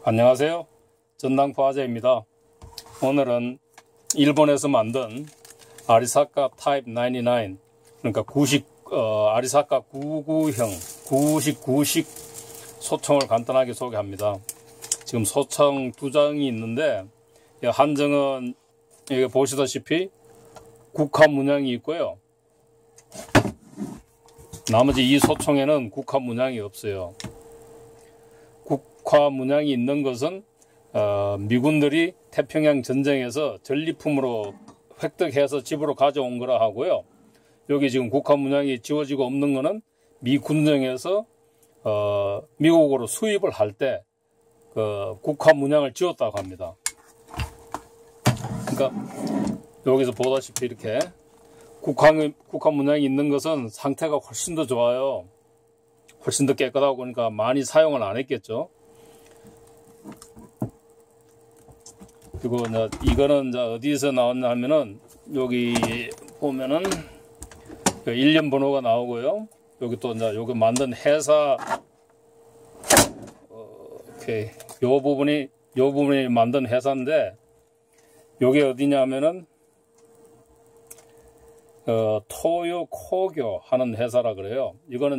안녕하세요. 전당포 아재입니다. 오늘은 일본에서 만든 아리사카 타입 99, 그러니까 아리사카 99형 99식 소총을 간단하게 소개합니다. 지금 소총 두 장이 있는데, 한정은 여기 보시다시피 국화 문양이 있고요. 나머지 이 소총에는 국화 문양이 없어요. 국화 문양이 있는 것은 미군들이 태평양 전쟁에서 전리품으로 획득해서 집으로 가져온 거라 하고요. 여기 지금 국화 문양이 지워지고 없는 거는 미 군정에서 미국으로 수입을 할 때 국화 문양을 지웠다고 합니다. 그러니까 여기서 보다시피 이렇게 국화 문양이 있는 것은 상태가 훨씬 더 좋아요. 훨씬 더 깨끗하고, 그러니까 많이 사용을 안 했겠죠. 그리고 이거는 어디서 나왔냐 하면은, 여기 보면은 일련 번호가 나오고요. 여기 또 여기 만든 회사, 오케이. 요 부분이 만든 회사인데, 요게 어디냐 하면은 토요 코교 하는 회사라 그래요. 이거는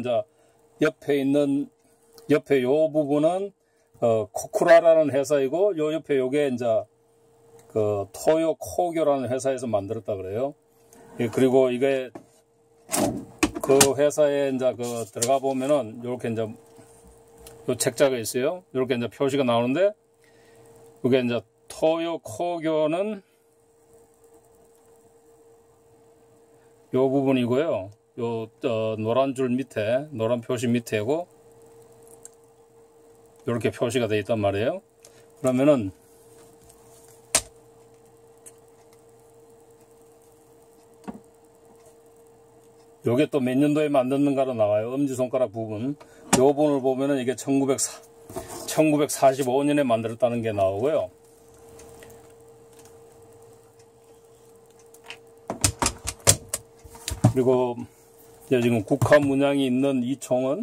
옆에 요 부분은 코쿠라라는 회사이고, 요 옆에 요게 토요 코교라는 회사에서 만들었다 그래요. 그리고 이게 그 회사에 들어가 보면은 요렇게 요 책자가 있어요. 요렇게 표시가 나오는데, 이게 토요 코교는 요 부분이고요. 요 노란 줄 밑에, 노란 표시 밑에고 이렇게 표시가 되어 있단 말이에요. 그러면은 요게 또 몇 년도에 만들었는가로 나와요. 엄지손가락 부분. 요 부분을 보면은 이게 1945년에 만들었다는 게 나오고요. 그리고 지금 국화 문양이 있는 이 총은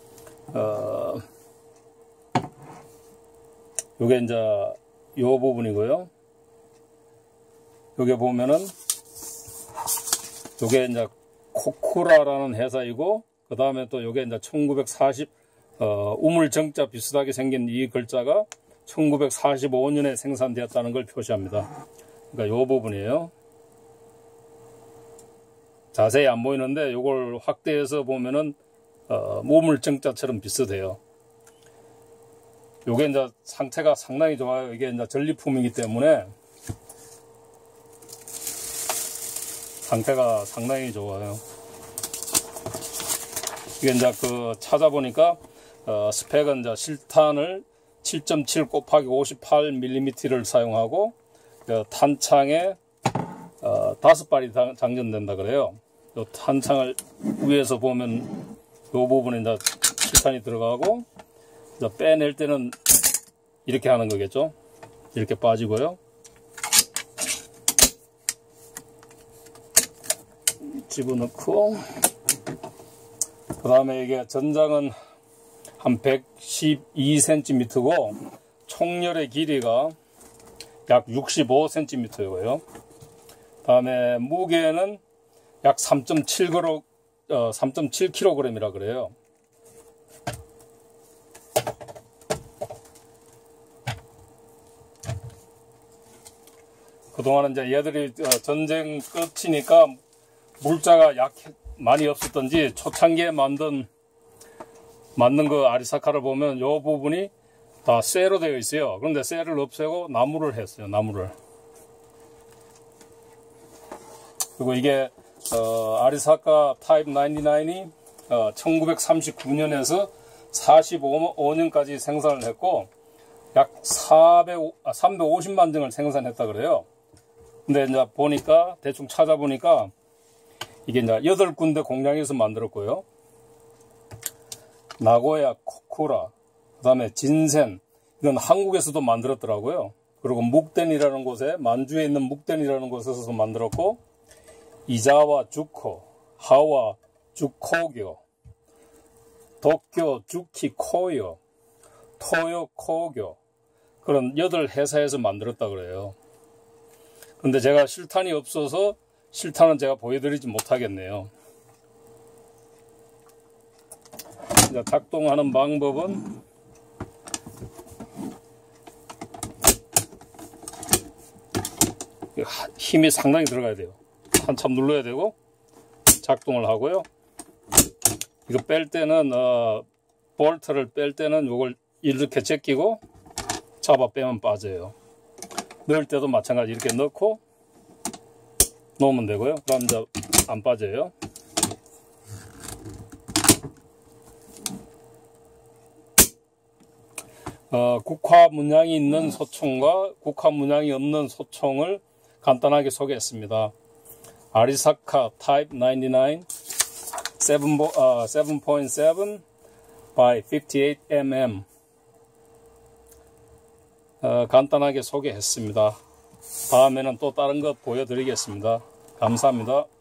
요게 요 부분이고요. 요게 보면은 요게 코쿠라라는 회사이고, 그 다음에 또 요게 1940 우물정자 비슷하게 생긴 이 글자가 1945년에 생산되었다는 걸 표시합니다. 그러니까 요 부분이에요. 자세히 안 보이는데 요걸 확대해서 보면은 우물정자처럼 비슷해요. 요게 상태가 상당히 좋아요. 이게 전리품이기 때문에 상태가 상당히 좋아요. 이게 찾아보니까 스펙은 실탄을 7.7 곱하기 58mm를 사용하고, 탄창에 5발이 장전된다 그래요. 요 탄창을 위에서 보면 요 부분에 실탄이 들어가고, 빼낼 때는 이렇게 하는 거겠죠. 이렇게 빠지고요. 집어넣고, 그 다음에 이게 전장은 한 112cm고 총열의 길이가 약 65cm고요. 그 다음에 무게는 약 3.7kg이라 그래요. 그동안은 얘들이 전쟁 끝이니까 물자가 많이 없었던지 초창기에 만든 그 아리사카를 보면 요 부분이 다 쇠로 되어 있어요. 그런데 쇠를 없애고 나무를 했어요. 나무를. 그리고 이게 아리사카 타입 99이 1939년에서 45년까지 생산을 했고, 약 350만 등을 생산했다 그래요. 근데 보니까, 대충 찾아보니까 이게 8군데 공장에서 만들었고요. 나고야, 코쿠라, 그 다음에 진센, 이건 한국에서도 만들었더라고요. 그리고 묵덴이라는 곳에, 만주에 있는 묵덴이라는 곳에서도 만들었고, 이자와 주코, 하와 주코교, 도쿄 주키 코요, 토요 코교, 그런 8회사에서 만들었다 그래요. 근데 제가 실탄이 없어서 실탄은 제가 보여드리지 못하겠네요. 이제 작동하는 방법은 힘이 상당히 들어가야 돼요. 한참 눌러야 되고 작동을 하고요. 이거 뺄 때는 볼트를 뺄 때는 이걸 이렇게 제끼고 잡아 빼면 빠져요. 넣을 때도 마찬가지 이렇게 넣고 놓으면 되고요. 그럼 이제 안 빠져요. 국화 문양이 있는 소총과 국화 문양이 없는 소총을 간단하게 소개했습니다. 아리사카 타입 99 7.7 by 58mm 간단하게 소개했습니다. 다음에는 또 다른 것 보여드리겠습니다. 감사합니다.